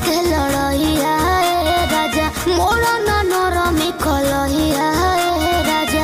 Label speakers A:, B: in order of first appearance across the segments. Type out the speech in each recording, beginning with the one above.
A: के लड़ैया राजा मोर नरमी कलहिया राजा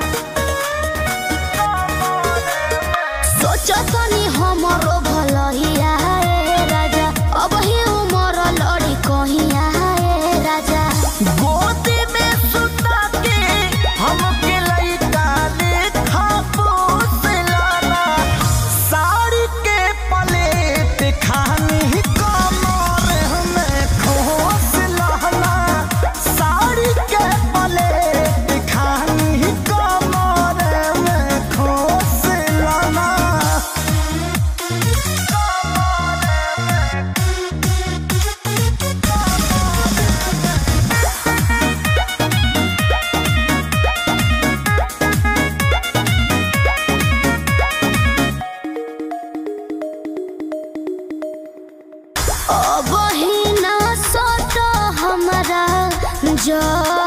A: सोच तनी हमरो भलहिया राजा अब ही उमर लड़ी कहिया राजा
B: गोदी में सुता के हमके लइका लेखा पोसलाना साड़ी के पलेट खानी कमर में खोस लहना साड़ी के पलेट खानी कमर में खोस लहना
A: अब ही ना सोच हमरा जो